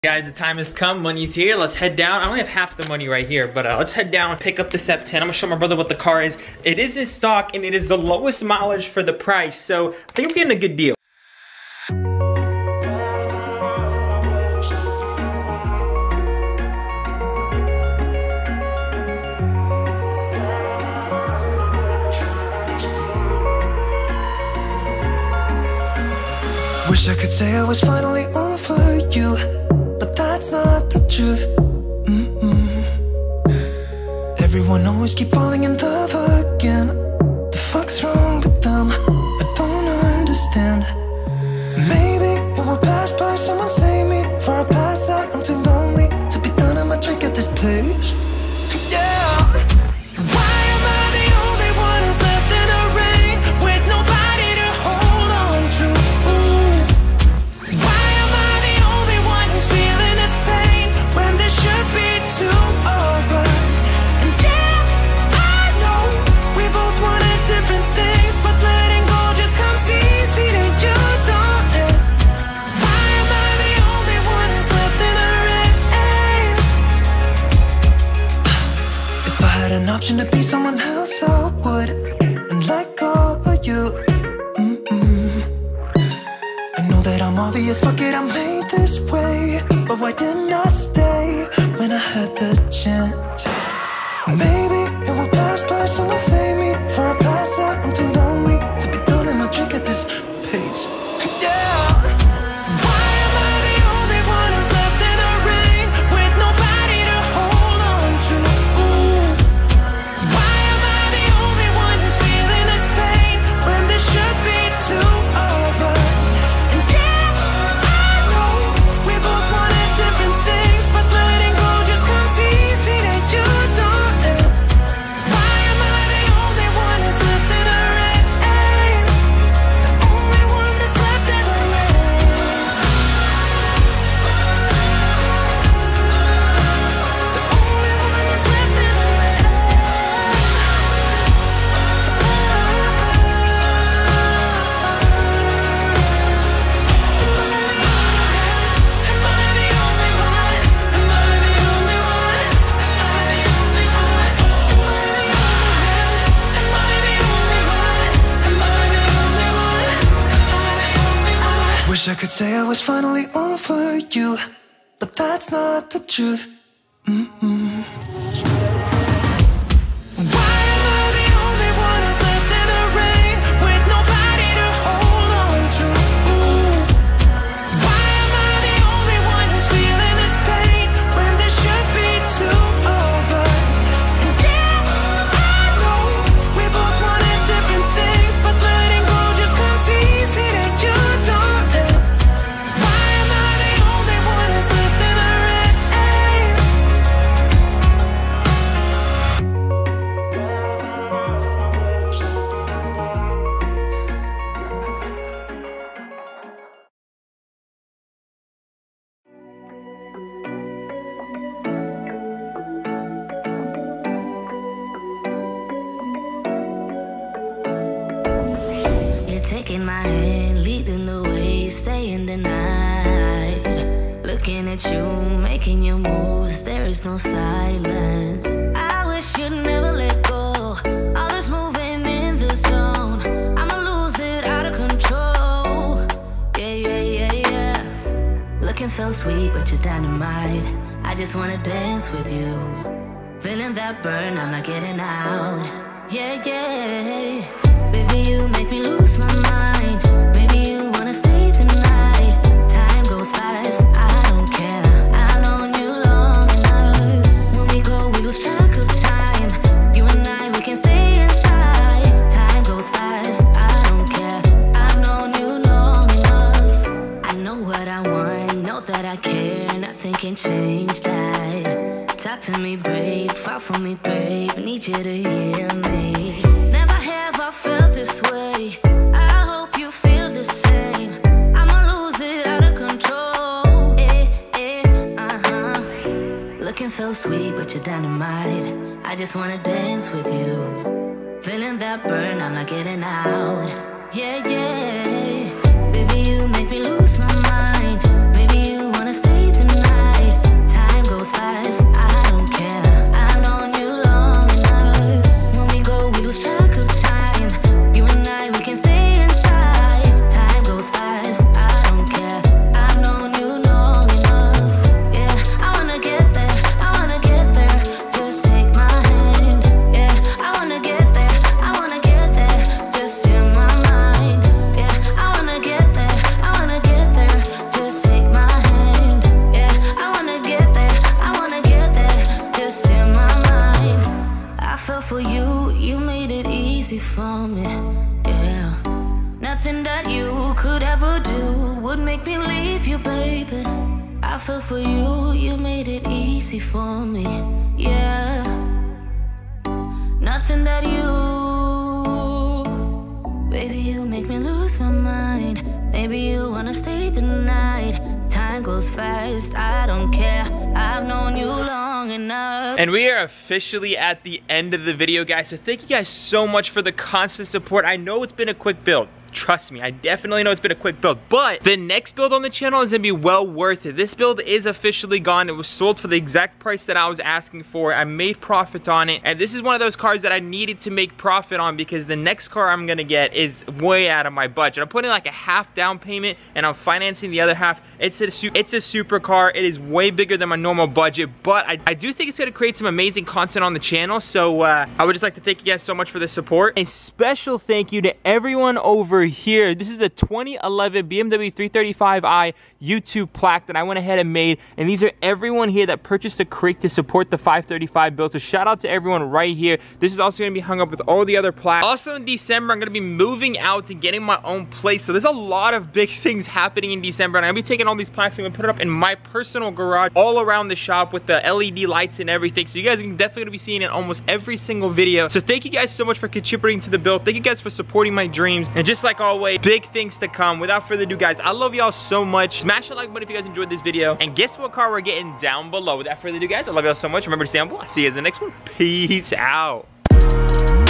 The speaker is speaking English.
Guys, the time has come, money's here, let's head down. I only have half the money right here, but let's head down, pick up the SEP10. I'm gonna show my brother what the car is. It is in stock and it is the lowest mileage for the price, so I think we're getting a good deal. Wish I could say I was finally over you, but that's not the truth. Everyone always keep falling in love again. The fuck's wrong with them? I don't understand. Maybe it will pass by, someone save me. For I pass out, I'm too lonely to be done. I'ma drink at this place. Yeah. Why am I the only one who's left in the rain with nobody to hold on to? Why am I the only one who's feeling this pain when there should be two of us? And yeah, I know we both wanted different things, but letting go just comes easy to you, don't it? Why am I the only one who's left in the rain? If I had an option to be someone else, I would, and let go of you. I know that I'm obvious, fuck it, I'm made this way. But why didn't I stay when I had the chance? Maybe it will pass by, someone save me. For I pass out, I'm too lonely to be done in my drink at this pace. Yeah. Why am I the only one who's left in the rain with nobody to hold on to? Why am I the only one who's feeling this pain when there should be two of us? And yeah, I know we both wanted different things, but letting go just comes easy to you, don't it? Why am I the only one who's left in the rain? The only one that's left in the rain. The only one that's left in the rain. Am I the only one? Am I the only one? Am I the only one? Am I the only one? Wish I could say I was finally over you, but that's not the truth. Why am I the only one who's left in the rain with nobody to hold on to? Why am I the only one who's feeling this pain when there should be two of us? And yeah, I know we both wanted different things, but letting go just comes easy to you, don't it? Why am I the only one who's left in the rain? You're taking my hand, leading the way, staying the night. Looking at you, making your moves, there is no silence. I wish you'd never let go. All this moving in the zone, I'ma lose it out of control. Yeah. Looking so sweet, but you're dynamite. I just wanna dance with you. Feeling that burn, I'm not getting out. Yeah. Baby, you make me lose my mind. Maybe you wanna stay the night. Time goes fast, I don't care. I've known you long enough. When we go, we lose track of time. You and I, we can stay inside. Time goes fast, I don't care. I've known you long enough. I know what I want, know that I care. Nothing can change that. Talk to me, babe, fall for me, babe. Need you to hear me. Never have I felt this way. I hope you feel the same. I'ma lose it out of control. Looking so sweet, but you're dynamite. I just wanna dance with you. Feeling that burn, I'm not getting out. Yeah. Baby, you make me lose my mind. Maybe you wanna stay the night. feel for you, you made it easy for me. Yeah, nothing that you, baby, you make me lose my mind. Maybe you wanna stay the night. Time goes fast, I don't care. I've known you long enough. And we are officially at the end of the video, guys. So thank you guys so much for the constant support. I know it's been a quick build. Trust me, I definitely know it's been a quick build, but the next build on the channel is gonna be well worth it. This build is officially gone. It was sold for the exact price that I was asking for. I made profit on it, and this is one of those cars that I needed to make profit on because the next car I'm gonna get is way out of my budget. I'm putting like a half down payment, and I'm financing the other half. It's a super car. It is way bigger than my normal budget, but I do think it's gonna create some amazing content on the channel, so I would just like to thank you guys so much for the support. A special thank you to everyone over here. This is the 2011 BMW 335i YouTube plaque that I went ahead and made, and these are everyone here that purchased a crate to support the 535 build, so shout out to everyone right here. This is also going to be hung up with all the other plaques. Also in December, I'm going to be moving out and getting my own place, so there's a lot of big things happening in December, and I'm going to be taking all these plaques and I'm going to put it up in my personal garage all around the shop with the LED lights and everything, so you guys are definitely going to be seeing it in almost every single video. So thank you guys so much for contributing to the build. Thank you guys for supporting my dreams, and just like always, big things to come. Without further ado, guys, I love y'all so much. Smash the like button if you guys enjoyed this video, and guess what car we're getting down below. Without further ado, guys, I love y'all so much. Remember to stay humble. I'll see you guys in the next one. Peace out.